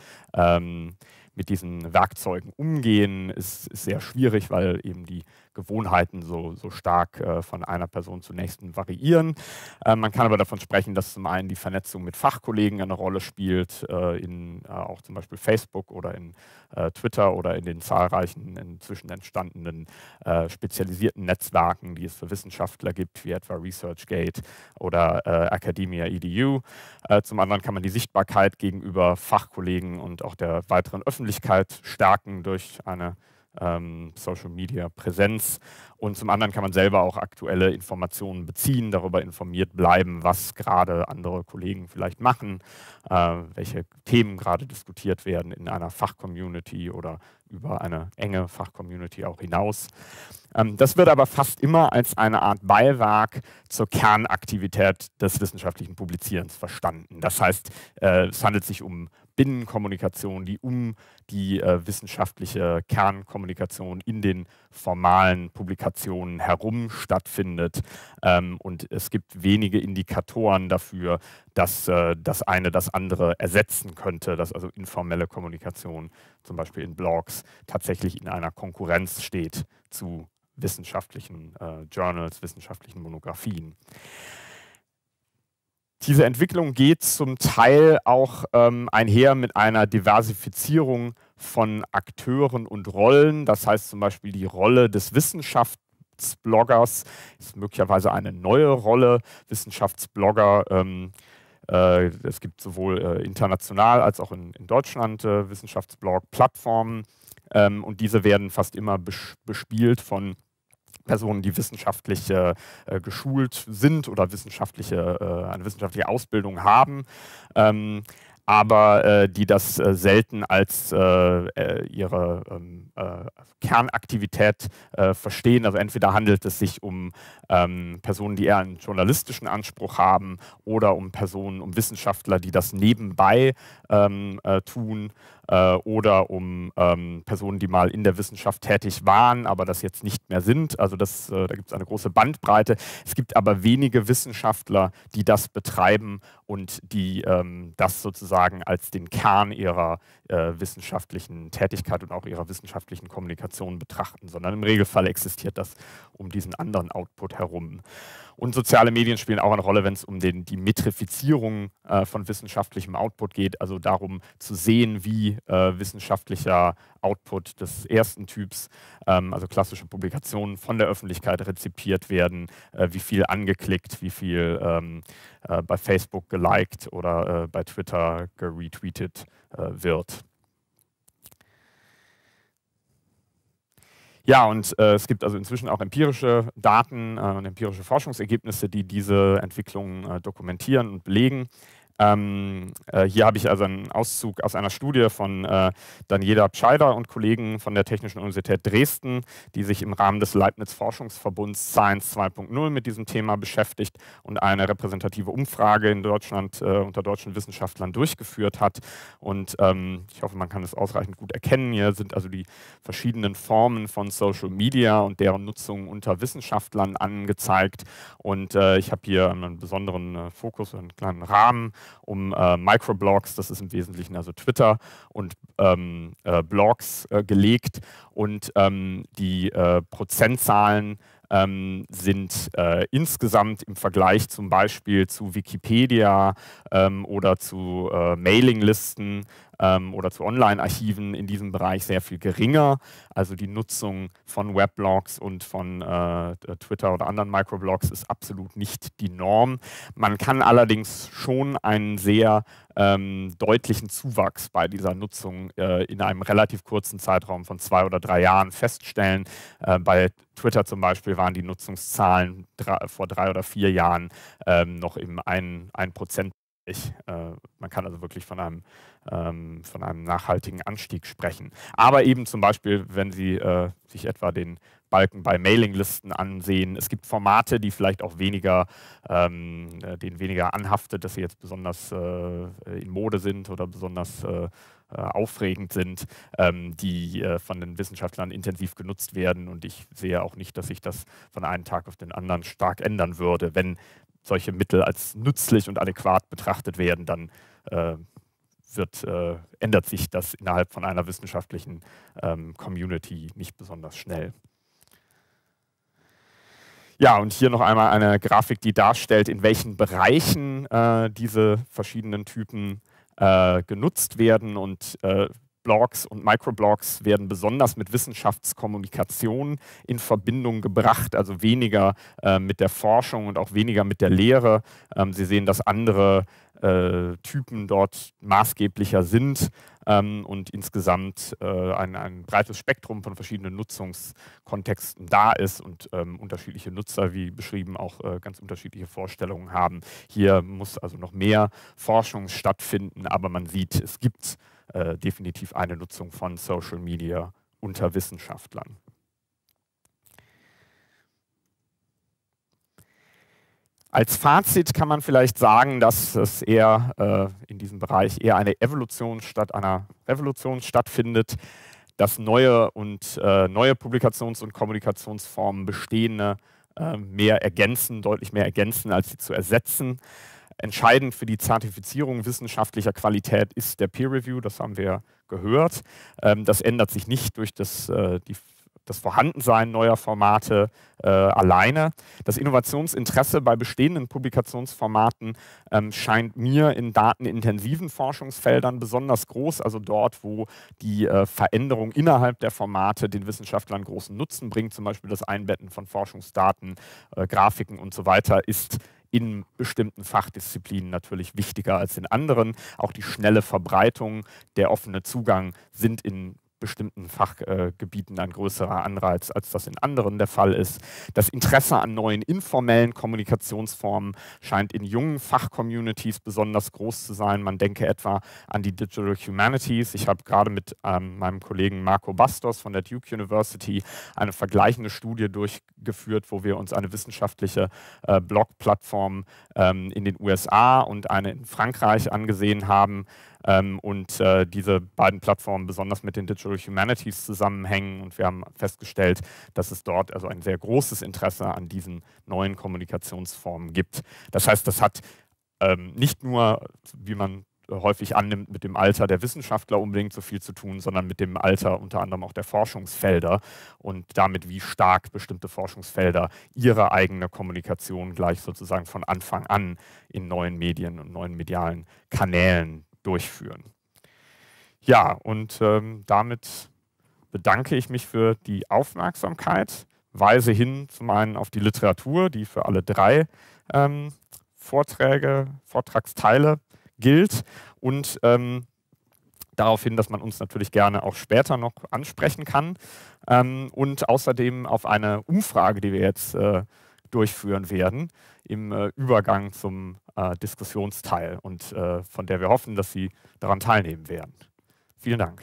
Werkzeugen umgehen, ist sehr schwierig, weil eben die Gewohnheiten so stark von einer Person zur nächsten variieren. Man kann aber davon sprechen, dass zum einen die Vernetzung mit Fachkollegen eine Rolle spielt, in auch zum Beispiel Facebook oder in Twitter oder in den zahlreichen inzwischen entstandenen spezialisierten Netzwerken, die es für Wissenschaftler gibt, wie etwa ResearchGate oder Academia.edu. Zum anderen kann man die Sichtbarkeit gegenüber Fachkollegen und auch der weiteren Öffentlichkeit stärken durch eine Social Media Präsenz. Und zum anderen kann man selber auch aktuelle Informationen beziehen, darüber informiert bleiben, was gerade andere Kollegen vielleicht machen, welche Themen gerade diskutiert werden in einer Fachcommunity oder über eine enge Fachcommunity auch hinaus. Das wird aber fast immer als eine Art Beiwerk zur Kernaktivität des wissenschaftlichen Publizierens verstanden. Das heißt, es handelt sich um Binnenkommunikation, die um die wissenschaftliche Kernkommunikation in den formalen Publikationen herum stattfindet. Und es gibt wenige Indikatoren dafür, dass das eine das andere ersetzen könnte, dass also informelle Kommunikation, zum Beispiel in Blogs, tatsächlich in einer Konkurrenz steht zu wissenschaftlichen Journals, wissenschaftlichen Monographien. Diese Entwicklung geht zum Teil auch einher mit einer Diversifizierung von Akteuren und Rollen. Das heißt zum Beispiel die Rolle des Wissenschaftsbloggers ist möglicherweise eine neue Rolle. Wissenschaftsblogger, es gibt sowohl international als auch in Deutschland Wissenschaftsblog-Plattformen und diese werden fast immer bespielt von Personen, die wissenschaftlich geschult sind oder eine wissenschaftliche Ausbildung haben, aber die das selten als ihre Kernaktivität verstehen. Also entweder handelt es sich um Personen, die eher einen journalistischen Anspruch haben oder um Wissenschaftler, die das nebenbei tun oder um Personen, die mal in der Wissenschaft tätig waren, aber das jetzt nicht mehr sind. Also da gibt es eine große Bandbreite. Es gibt aber wenige Wissenschaftler, die das betreiben und die das sozusagen als den Kern ihrer wissenschaftlichen Tätigkeit und auch ihrer wissenschaftlichen Kommunikation betrachten, sondern im Regelfall existiert das um diesen anderen Output herum. Und soziale Medien spielen auch eine Rolle, wenn es um die Metrifizierung von wissenschaftlichem Output geht, also darum zu sehen, wie wissenschaftlicher Output des ersten Typs, also klassische Publikationen von der Öffentlichkeit rezipiert werden, wie viel angeklickt, wie viel bei Facebook geliked oder bei Twitter geretweetet wird. Ja, und es gibt also inzwischen auch empirische Daten und empirische Forschungsergebnisse, die diese Entwicklung dokumentieren und belegen. Hier habe ich also einen Auszug aus einer Studie von Daniela Pscheider und Kollegen von der Technischen Universität Dresden, die sich im Rahmen des Leibniz-Forschungsverbunds Science 2.0 mit diesem Thema beschäftigt und eine repräsentative Umfrage in Deutschland unter deutschen Wissenschaftlern durchgeführt hat. Und ich hoffe, man kann es ausreichend gut erkennen. Hier sind also die verschiedenen Formen von Social Media und deren Nutzung unter Wissenschaftlern angezeigt. Und ich habe hier einen besonderen Fokus, einen kleinen Rahmen um Microblogs, das ist im Wesentlichen also Twitter und Blogs gelegt und die Prozentzahlen sind insgesamt im Vergleich zum Beispiel zu Wikipedia oder zu Mailinglisten oder zu Online-Archiven in diesem Bereich sehr viel geringer. Also die Nutzung von Weblogs und von Twitter oder anderen Microblogs ist absolut nicht die Norm. Man kann allerdings schon einen sehr deutlichen Zuwachs bei dieser Nutzung in einem relativ kurzen Zeitraum von 2 oder 3 Jahren feststellen. Bei Twitter zum Beispiel waren die Nutzungszahlen vor 3 oder 4 Jahren noch im 1%. Man kann also wirklich von einem nachhaltigen Anstieg sprechen. Aber eben zum Beispiel, wenn Sie sich etwa den Balken bei Mailinglisten ansehen, es gibt Formate, die vielleicht auch weniger anhaftet, dass sie jetzt besonders in Mode sind oder besonders aufregend sind, die von den Wissenschaftlern intensiv genutzt werden. Und ich sehe auch nicht, dass sich das von einem Tag auf den anderen stark ändern würde. Wenn solche Mittel als nützlich und adäquat betrachtet werden, dann ändert sich das innerhalb von einer wissenschaftlichen Community nicht besonders schnell. Ja, und hier noch einmal eine Grafik, die darstellt, in welchen Bereichen diese verschiedenen Typen genutzt werden. Und Blogs und Microblogs werden besonders mit Wissenschaftskommunikation in Verbindung gebracht, also weniger mit der Forschung und auch weniger mit der Lehre. Sie sehen, dass andere Typen dort maßgeblicher sind und insgesamt ein breites Spektrum von verschiedenen Nutzungskontexten da ist und unterschiedliche Nutzer, wie beschrieben, auch ganz unterschiedliche Vorstellungen haben. Hier muss also noch mehr Forschung stattfinden, aber man sieht, es gibt definitiv eine Nutzung von Social Media unter Wissenschaftlern. Als Fazit kann man vielleicht sagen, dass es eher in diesem Bereich eher eine Evolution statt einer Revolution stattfindet, dass neue Publikations- und Kommunikationsformen bestehende deutlich mehr ergänzen, als sie zu ersetzen. Entscheidend für die Zertifizierung wissenschaftlicher Qualität ist der Peer Review, das haben wir gehört. Das ändert sich nicht durch das Vorhandensein neuer Formate alleine. Das Innovationsinteresse bei bestehenden Publikationsformaten scheint mir in datenintensiven Forschungsfeldern besonders groß, also dort, wo die Veränderung innerhalb der Formate den Wissenschaftlern großen Nutzen bringt, zum Beispiel das Einbetten von Forschungsdaten, Grafiken und so weiter, ist in bestimmten Fachdisziplinen natürlich wichtiger als in anderen. Auch die schnelle Verbreitung, der offene Zugang sind in bestimmten Fachgebieten ein größerer Anreiz, als das in anderen der Fall ist. Das Interesse an neuen informellen Kommunikationsformen scheint in jungen Fachcommunities besonders groß zu sein. Man denke etwa an die Digital Humanities. Ich habe gerade mit meinem Kollegen Marco Bastos von der Duke University eine vergleichende Studie durchgeführt, wo wir uns eine wissenschaftliche Blog-Plattform in den USA und eine in Frankreich angesehen haben. Und diese beiden Plattformen besonders mit den Digital Humanities zusammenhängen. Und wir haben festgestellt, dass es dort also ein sehr großes Interesse an diesen neuen Kommunikationsformen gibt. Das heißt, das hat nicht nur, wie man häufig annimmt, mit dem Alter der Wissenschaftler unbedingt so viel zu tun, sondern mit dem Alter unter anderem auch der Forschungsfelder und damit, wie stark bestimmte Forschungsfelder ihre eigene Kommunikation gleich sozusagen von Anfang an in neuen Medien und neuen medialen Kanälen durchführen. Ja, und damit bedanke ich mich für die Aufmerksamkeit, weise hin zum einen auf die Literatur, die für alle drei Vortragsteile gilt und darauf hin, dass man uns natürlich gerne auch später noch ansprechen kann und außerdem auf eine Umfrage, die wir jetzt durchführen werden, im Übergang zum Diskussionsteil und von der wir hoffen, dass Sie daran teilnehmen werden. Vielen Dank.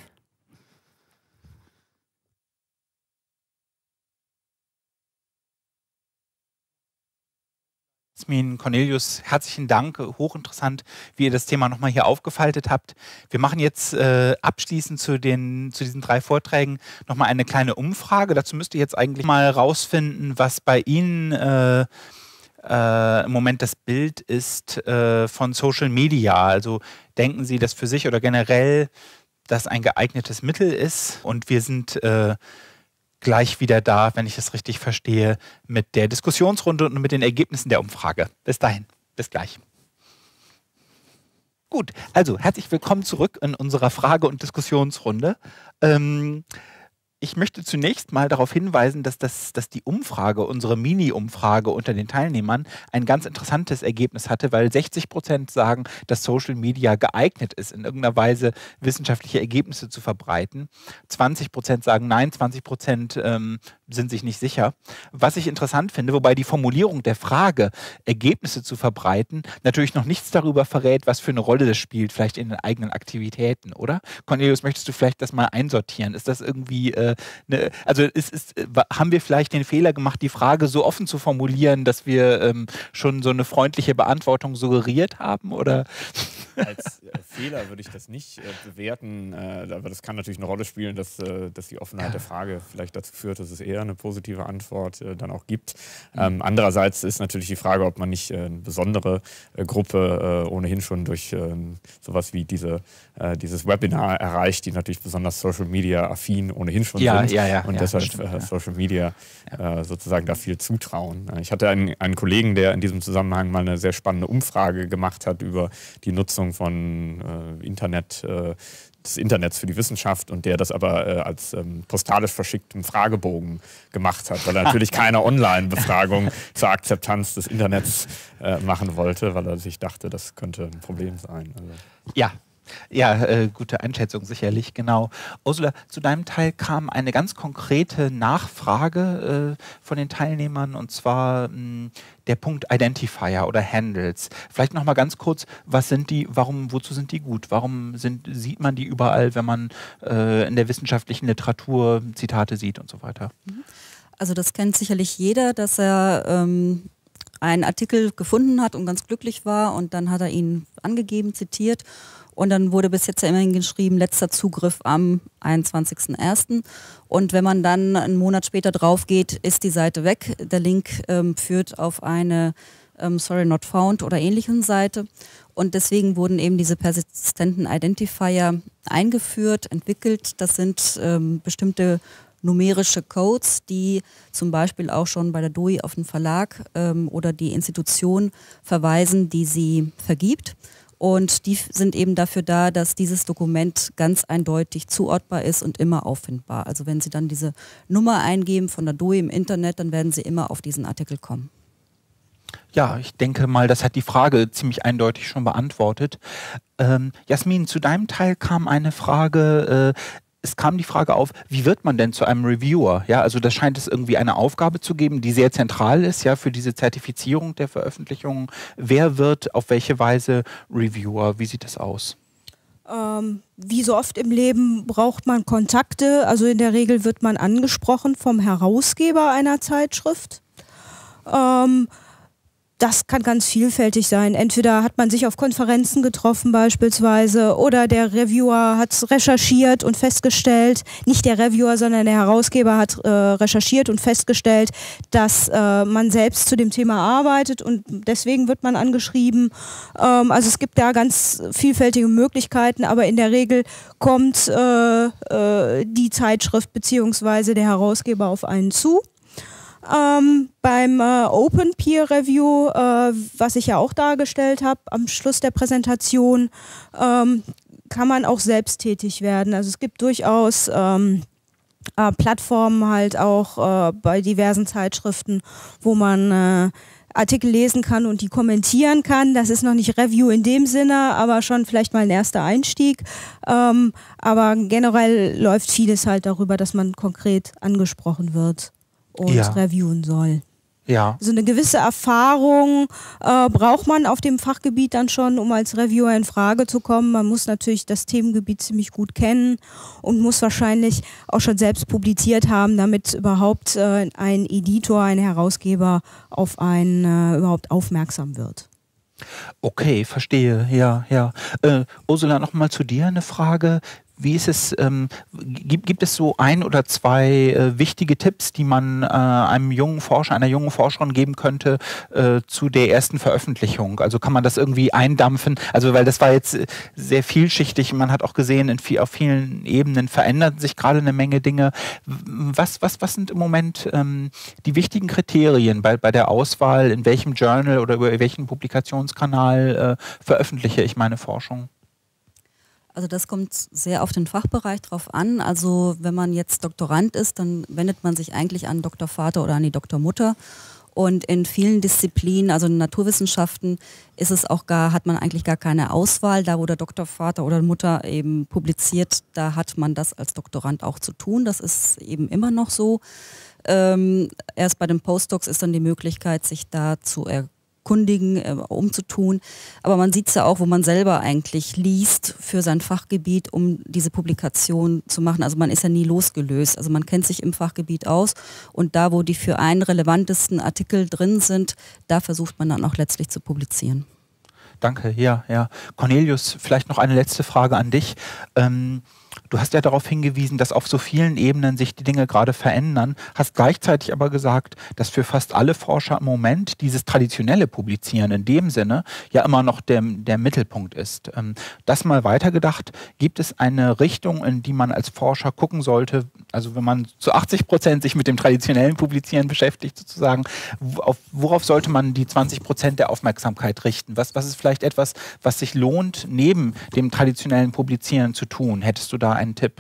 Jasmin, Cornelius, herzlichen Dank. Hochinteressant, wie ihr das Thema nochmal hier aufgefaltet habt. Wir machen jetzt abschließend zu diesen drei Vorträgen nochmal eine kleine Umfrage. Dazu müsst ihr jetzt eigentlich mal rausfinden, was bei Ihnen im Moment das Bild ist von Social Media. Also denken Sie, dass für sich oder generell das ein geeignetes Mittel ist? Und wir sind gleich wieder da, wenn ich es richtig verstehe, mit der Diskussionsrunde und mit den Ergebnissen der Umfrage. Bis dahin, bis gleich. Gut, also herzlich willkommen zurück in unserer Frage- und Diskussionsrunde. Ich möchte zunächst mal darauf hinweisen, dass die Umfrage, unsere Mini-Umfrage unter den Teilnehmern, ein ganz interessantes Ergebnis hatte, weil 60% sagen, dass Social Media geeignet ist, in irgendeiner Weise wissenschaftliche Ergebnisse zu verbreiten. 20% sagen nein, 20% sind sich nicht sicher. Was ich interessant finde, wobei die Formulierung der Frage, Ergebnisse zu verbreiten, natürlich noch nichts darüber verrät, was für eine Rolle das spielt, vielleicht in den eigenen Aktivitäten, oder? Cornelius, möchtest du vielleicht das mal einsortieren? Ist das irgendwie haben wir vielleicht den Fehler gemacht, die Frage so offen zu formulieren, dass wir schon so eine freundliche Beantwortung suggeriert haben? Oder? Als Fehler würde ich das nicht bewerten, aber das kann natürlich eine Rolle spielen, dass die Offenheit der Frage vielleicht dazu führt, dass es eher eine positive Antwort dann auch gibt. Andererseits ist natürlich die Frage, ob man nicht eine besondere Gruppe ohnehin schon durch sowas wie dieses Webinar erreicht, die natürlich besonders Social Media affin ohnehin schon sind und deshalb stimmt, Social Media sozusagen da viel zutrauen. Ich hatte einen Kollegen, der in diesem Zusammenhang mal eine sehr spannende Umfrage gemacht hat über die Nutzung Entwicklung von des Internets für die Wissenschaft und der das aber als postalisch verschicktem Fragebogen gemacht hat, weil er natürlich keine Online-Befragung zur Akzeptanz des Internets machen wollte, weil er sich dachte, das könnte ein Problem sein. Also. Ja, gute Einschätzung sicherlich, genau. Ursula, zu deinem Teil kam eine ganz konkrete Nachfrage von den Teilnehmern, und zwar der Punkt Identifier oder Handles. Vielleicht nochmal ganz kurz, was sind die, wozu sind die gut? Warum sieht man die überall, wenn man in der wissenschaftlichen Literatur Zitate sieht und so weiter? Also das kennt sicherlich jeder, dass er einen Artikel gefunden hat und ganz glücklich war, und dann hat er ihn angegeben, zitiert. Und dann wurde bis jetzt ja immerhin geschrieben, letzter Zugriff am 21.01. Und wenn man dann einen Monat später drauf geht, ist die Seite weg. Der Link führt auf eine Sorry Not Found oder ähnlichen Seite. Und deswegen wurden eben diese persistenten Identifier eingeführt, entwickelt. Das sind bestimmte numerische Codes, die zum Beispiel auch schon bei der DOI auf den Verlag oder die Institution verweisen, die sie vergibt. Und die sind eben dafür da, dass dieses Dokument ganz eindeutig zuordbar ist und immer auffindbar. Also wenn Sie dann diese Nummer eingeben von der DOI im Internet, dann werden Sie immer auf diesen Artikel kommen. Ja, ich denke mal, das hat die Frage ziemlich eindeutig schon beantwortet. Jasmin, zu deinem Teil kam eine Frage. Es kam die Frage auf, wie wird man denn zu einem Reviewer? Ja, also da scheint es irgendwie eine Aufgabe zu geben, die sehr zentral ist, ja, für diese Zertifizierung der Veröffentlichungen. Wer wird auf welche Weise Reviewer? Wie sieht das aus? Wie so oft im Leben braucht man Kontakte. Also in der Regel wird man angesprochen vom Herausgeber einer Zeitschrift. Das kann ganz vielfältig sein. Entweder hat man sich auf Konferenzen getroffen beispielsweise, oder der Reviewer hat recherchiert und festgestellt, nicht der Reviewer, sondern der Herausgeber hat recherchiert und festgestellt, dass man selbst zu dem Thema arbeitet, und deswegen wird man angeschrieben. Also es gibt da ganz vielfältige Möglichkeiten, aber in der Regel kommt die Zeitschrift bzw. der Herausgeber auf einen zu. Beim Open Peer Review, was ich ja auch dargestellt habe, am Schluss der Präsentation, kann man auch selbst tätig werden. Also es gibt durchaus Plattformen halt auch bei diversen Zeitschriften, wo man Artikel lesen kann und die kommentieren kann. Das ist noch nicht Review in dem Sinne, aber schon vielleicht mal ein erster Einstieg. Aber generell läuft vieles halt darüber, dass man konkret angesprochen wird und reviewen soll. Ja. So eine gewisse Erfahrung braucht man auf dem Fachgebiet dann schon, um als Reviewer in Frage zu kommen. Man muss natürlich das Themengebiet ziemlich gut kennen und muss wahrscheinlich auch schon selbst publiziert haben, damit überhaupt ein Editor, ein Herausgeber auf einen überhaupt aufmerksam wird. Okay, verstehe. Ja. Ursula, nochmal zu dir eine Frage. Wie ist es, gibt es so ein oder zwei wichtige Tipps, die man einem jungen Forscher, einer jungen Forscherin geben könnte zu der ersten Veröffentlichung? Also kann man das irgendwie eindampfen? Also weil das war jetzt sehr vielschichtig. Man hat auch gesehen, auf vielen Ebenen verändern sich gerade eine Menge Dinge. Was sind im Moment die wichtigen Kriterien bei der Auswahl, in welchem Journal oder über welchen Publikationskanal veröffentliche ich meine Forschung? Also das kommt sehr auf den Fachbereich drauf an. Also wenn man jetzt Doktorand ist, dann wendet man sich eigentlich an Doktorvater oder an die Doktormutter. Und in vielen Disziplinen, also in Naturwissenschaften, hat man eigentlich gar keine Auswahl. Da wo der Doktorvater oder Mutter eben publiziert, da hat man das als Doktorand auch zu tun. Das ist eben immer noch so. Erst bei den Postdocs ist dann die Möglichkeit, sich da zu erkundigen, umzutun. Aber man sieht es ja auch, wo man selber eigentlich liest für sein Fachgebiet, um diese Publikation zu machen. Also man ist ja nie losgelöst. Also man kennt sich im Fachgebiet aus, und da, wo die für einen relevantesten Artikel drin sind, da versucht man dann auch letztlich zu publizieren. Danke, ja. Cornelius, vielleicht noch eine letzte Frage an dich. Du hast ja darauf hingewiesen, dass auf so vielen Ebenen sich die Dinge gerade verändern, hast gleichzeitig aber gesagt, dass für fast alle Forscher im Moment dieses traditionelle Publizieren in dem Sinne ja immer noch der Mittelpunkt ist. Das mal weitergedacht, gibt es eine Richtung, in die man als Forscher gucken sollte, also wenn man zu 80% sich mit dem traditionellen Publizieren beschäftigt sozusagen, worauf sollte man die 20% der Aufmerksamkeit richten? Was ist vielleicht etwas, was sich lohnt, neben dem traditionellen Publizieren zu tun? Hättest du da einen Tipp?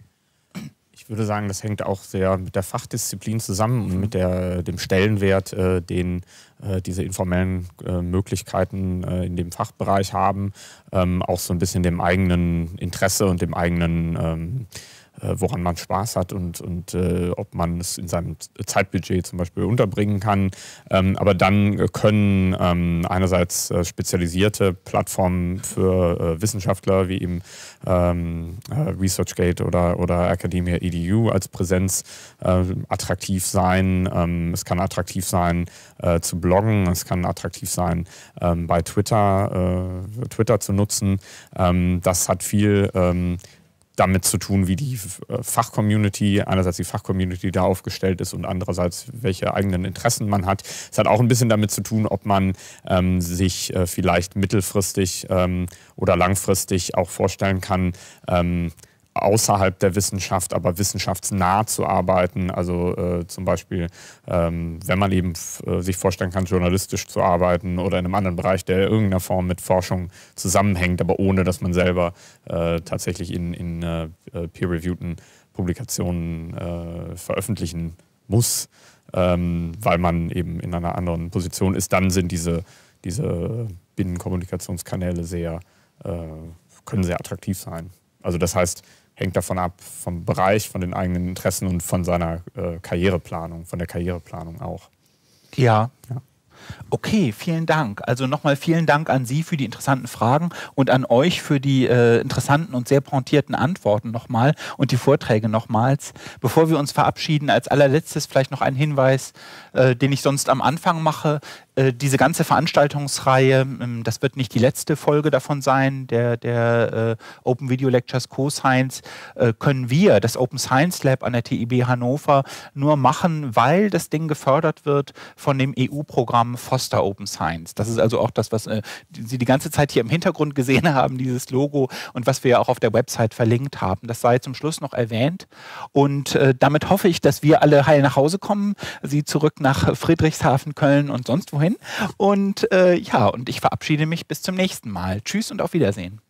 Ich würde sagen, das hängt auch sehr mit der Fachdisziplin zusammen und mit dem Stellenwert, den diese informellen Möglichkeiten in dem Fachbereich haben, auch so ein bisschen dem eigenen Interesse und dem eigenen woran man Spaß hat und ob man es in seinem Zeitbudget zum Beispiel unterbringen kann. Aber dann können einerseits spezialisierte Plattformen für Wissenschaftler wie eben ResearchGate oder Academia EDU als Präsenz attraktiv sein. Es kann attraktiv sein zu bloggen, es kann attraktiv sein bei Twitter zu nutzen. Das hat viel damit zu tun, wie die Fachcommunity, einerseits die Fachcommunity da aufgestellt ist und andererseits welche eigenen Interessen man hat. Es hat auch ein bisschen damit zu tun, ob man sich vielleicht mittelfristig oder langfristig auch vorstellen kann, außerhalb der Wissenschaft, aber wissenschaftsnah zu arbeiten. Also zum Beispiel, wenn man eben sich vorstellen kann, journalistisch zu arbeiten oder in einem anderen Bereich, der in irgendeiner Form mit Forschung zusammenhängt, aber ohne, dass man selber tatsächlich in peer-reviewten Publikationen veröffentlichen muss, weil man eben in einer anderen Position ist. Dann sind diese Binnenkommunikationskanäle können sehr attraktiv sein. Also das heißt, hängt davon ab, vom Bereich, von den eigenen Interessen und von seiner Karriereplanung, von der Karriereplanung auch. Ja. Okay, vielen Dank. Also nochmal vielen Dank an Sie für die interessanten Fragen und an euch für die interessanten und sehr pointierten Antworten nochmal und die Vorträge nochmals. Bevor wir uns verabschieden, als allerletztes vielleicht noch ein Hinweis, den ich sonst am Anfang mache. Diese ganze Veranstaltungsreihe, das wird nicht die letzte Folge davon sein, der Open Video Lectures Co-Science, können wir, das Open Science Lab an der TIB Hannover, nur machen, weil das Ding gefördert wird von dem EU-Programm Foster Open Science. Das ist also auch das, was Sie die ganze Zeit hier im Hintergrund gesehen haben, dieses Logo und was wir ja auch auf der Website verlinkt haben. Das sei zum Schluss noch erwähnt und damit hoffe ich, dass wir alle heil nach Hause kommen, Sie zurück nach Friedrichshafen, Köln und sonst wohin. Und und ich verabschiede mich bis zum nächsten Mal. Tschüss und auf Wiedersehen.